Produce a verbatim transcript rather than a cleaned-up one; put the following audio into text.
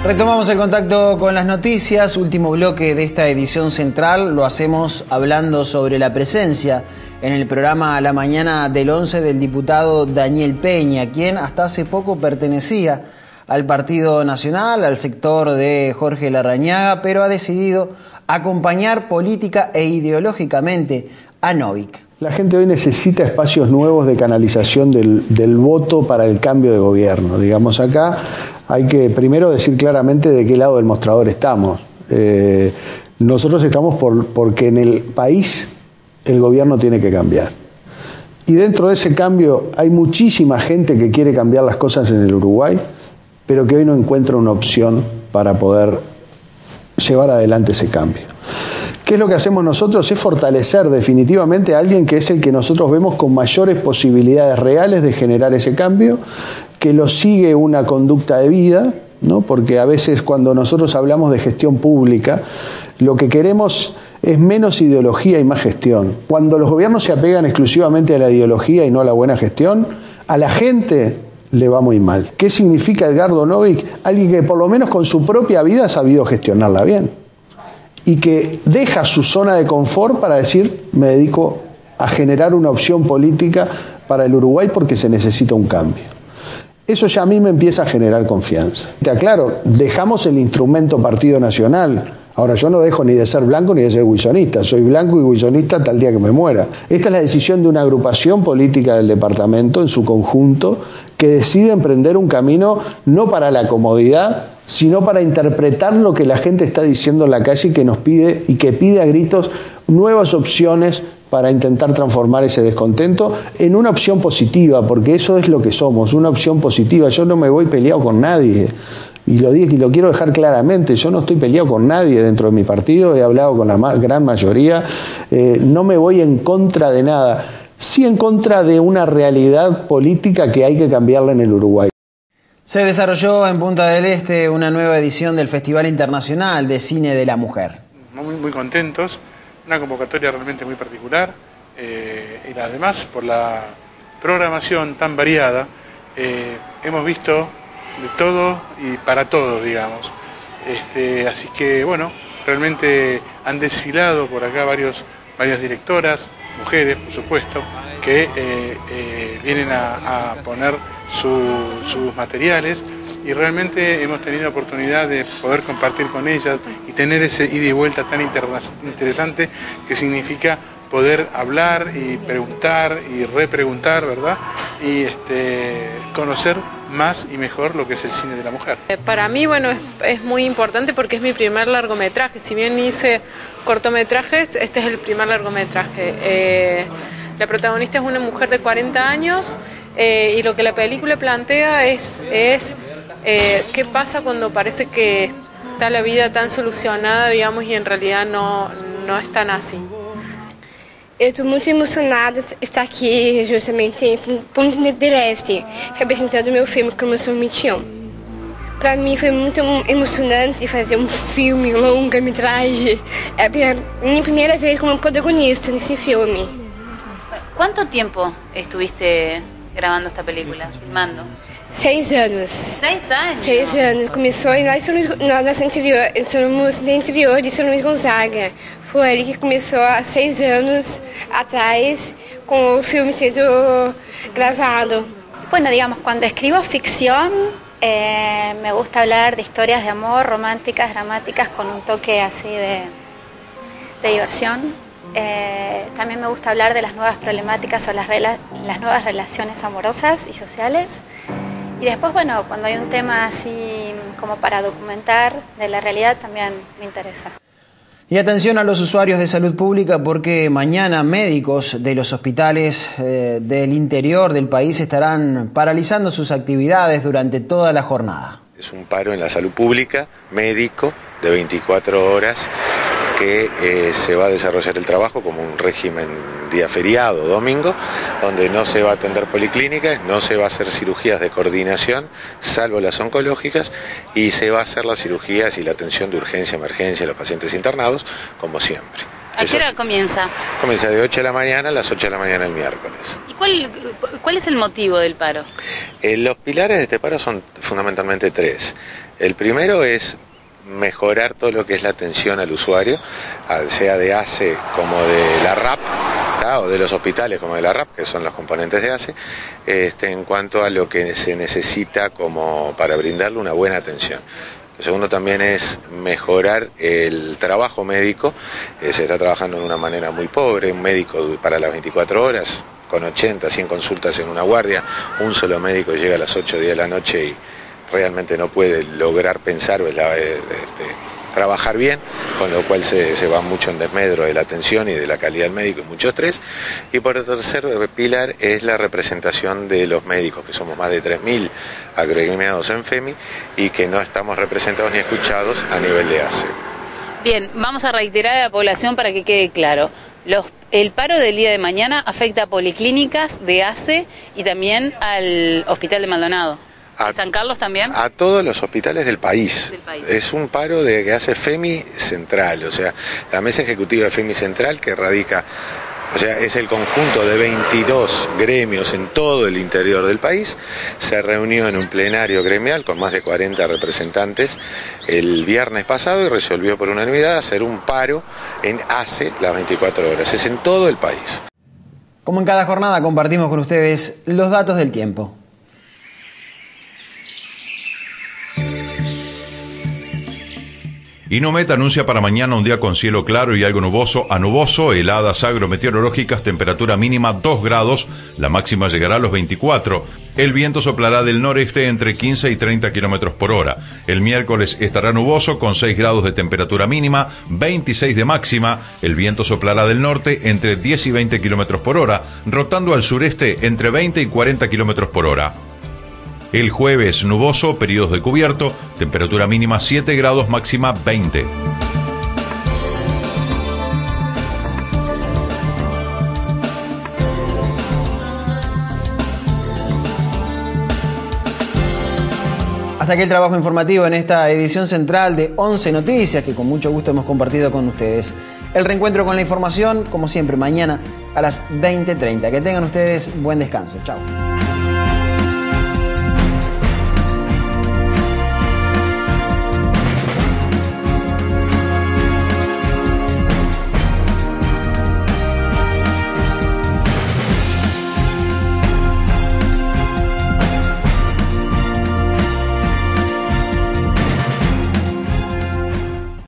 Retomamos el contacto con las noticias, último bloque de esta edición central, lo hacemos hablando sobre la presencia en el programa A la Mañana del once del diputado Daniel Peña, quien hasta hace poco pertenecía al Partido Nacional, al sector de Jorge Larrañaga, pero ha decidido acompañar política e ideológicamente a Novik. La gente hoy necesita espacios nuevos de canalización del, del voto para el cambio de gobierno. Digamos, acá hay que primero decir claramente de qué lado del mostrador estamos. Eh, nosotros estamos por, porque en el país el gobierno tiene que cambiar. Y dentro de ese cambio hay muchísima gente que quiere cambiar las cosas en el Uruguay, pero que hoy no encuentra una opción para poder llevar adelante ese cambio. ¿Qué es lo que hacemos nosotros? Es fortalecer definitivamente a alguien que es el que nosotros vemos con mayores posibilidades reales de generar ese cambio, que lo sigue una conducta de vida, ¿no? Porque a veces cuando nosotros hablamos de gestión pública, lo que queremos es menos ideología y más gestión. Cuando los gobiernos se apegan exclusivamente a la ideología y no a la buena gestión, a la gente le va muy mal. ¿Qué significa Edgardo Novik? Alguien que por lo menos con su propia vida ha sabido gestionarla bien y que deja su zona de confort para decir, me dedico a generar una opción política para el Uruguay porque se necesita un cambio. Eso ya a mí me empieza a generar confianza. Te aclaro, dejamos el instrumento Partido Nacional. Ahora, yo no dejo ni de ser blanco ni de ser guisonista. Soy blanco y guisonista hasta el día que me muera. Esta es la decisión de una agrupación política del departamento en su conjunto que decide emprender un camino no para la comodidad, sino para interpretar lo que la gente está diciendo en la calle y que nos pide y que pide a gritos nuevas opciones para intentar transformar ese descontento en una opción positiva, porque eso es lo que somos, una opción positiva. Yo no me voy peleado con nadie. Y lo dije y lo quiero dejar claramente, yo no estoy peleado con nadie dentro de mi partido, he hablado con la gran mayoría, eh, no me voy en contra de nada, sí en contra de una realidad política que hay que cambiarla en el Uruguay. Se desarrolló en Punta del Este una nueva edición del Festival Internacional de Cine de la Mujer. Muy, muy contentos, una convocatoria realmente muy particular, eh, y además por la programación tan variada, eh, hemos visto de todo y para todo, digamos. Este, así que, bueno, realmente han desfilado por acá varios, varias directoras, mujeres, por supuesto, que eh, eh, vienen a, a poner su, sus materiales y realmente hemos tenido oportunidad de poder compartir con ellas y tener ese ida y vuelta tan interesante que significa poder hablar y preguntar y repreguntar, ¿verdad? Y este, conocer más y mejor lo que es el cine de la mujer. Para mí, bueno, es, es muy importante porque es mi primer largometraje. Si bien hice cortometrajes, este es el primer largometraje. Eh, la protagonista es una mujer de cuarenta años eh, y lo que la película plantea es, es eh, qué pasa cuando parece que está la vida tan solucionada, digamos, y en realidad no, no es tan así. Eu estou muito emocionada de estar aqui justamente em Punta del Este, representando o meu filme Cromossoma vinte e um. Para mim foi muito emocionante fazer um filme, um longa-metragem. É a minha primeira vez como protagonista nesse filme. ¿Cuánto tiempo estuviste grabando esta película, filmando? Seis anos. Seis anos? Seis anos. Começou lá em São Luís, nós interior, somos do interior de São Luís Gonzaga. Foi ali que começou há seis anos atrás com o filme sendo grabado. Bueno, digamos, cuando escribo ficción eh, me gusta hablar de historias de amor románticas, dramáticas, con un toque así de, de diversión. Eh, también me gusta hablar de las nuevas problemáticas o las, rela las nuevas relaciones amorosas y sociales. Y después, bueno, cuando hay un tema así como para documentar de la realidad también me interesa. Y atención a los usuarios de salud pública porque mañana médicos de los hospitales eh, del interior del país estarán paralizando sus actividades durante toda la jornada. Es un paro en la salud pública, médico, de veinticuatro horas, que eh, se va a desarrollar el trabajo como un régimen día feriado, domingo, donde no se va a atender policlínicas, no se va a hacer cirugías de coordinación, salvo las oncológicas, y se va a hacer las cirugías y la atención de urgencia, emergencia a los pacientes internados, como siempre. ¿A qué hora comienza? Comienza de ocho de la mañana a las ocho de la mañana el miércoles. ¿Y cuál, cuál es el motivo del paro? Eh, los pilares de este paro son fundamentalmente tres. El primero es mejorar todo lo que es la atención al usuario, sea de A C E como de la R A P, ¿tá? O de los hospitales como de la R A P, que son los componentes de A C E, este, en cuanto a lo que se necesita como para brindarle una buena atención. Lo segundo también es mejorar el trabajo médico. Eh, se está trabajando de una manera muy pobre, un médico para las veinticuatro horas, con ochenta, cien consultas en una guardia, un solo médico llega a las ocho o diez de la noche y realmente no puede lograr pensar o la, este, trabajar bien, con lo cual se, se va mucho en desmedro de la atención y de la calidad del médico y mucho estrés. Y por el tercer pilar es la representación de los médicos, que somos más de tres mil agremiados en FEMI y que no estamos representados ni escuchados a nivel de A C E. Bien, vamos a reiterar a la población para que quede claro. Los, el paro del día de mañana afecta a policlínicas de A C E y también al Hospital de Maldonado. ¿De San Carlos también? A todos los hospitales del país. del país. Es un paro de que hace FEMI Central, o sea, la mesa ejecutiva de FEMI Central que radica, o sea, es el conjunto de veintidós gremios en todo el interior del país, se reunió en un plenario gremial con más de cuarenta representantes el viernes pasado y resolvió por unanimidad hacer un paro en A C E las veinticuatro horas. Es en todo el país. Como en cada jornada compartimos con ustedes los datos del tiempo. Inomet anuncia para mañana un día con cielo claro y algo nuboso a nuboso, heladas agrometeorológicas, temperatura mínima dos grados, la máxima llegará a los veinticuatro. El viento soplará del noreste entre quince y treinta kilómetros por hora. El miércoles estará nuboso con seis grados de temperatura mínima, veintiséis de máxima. El viento soplará del norte entre diez y veinte kilómetros por hora, rotando al sureste entre veinte y cuarenta kilómetros por hora. El jueves nuboso, periodos de cubierto, temperatura mínima siete grados, máxima veinte. Hasta aquí el trabajo informativo en esta edición central de once Noticias que con mucho gusto hemos compartido con ustedes. El reencuentro con la información, como siempre, mañana a las veinte treinta. Que tengan ustedes buen descanso. Chao.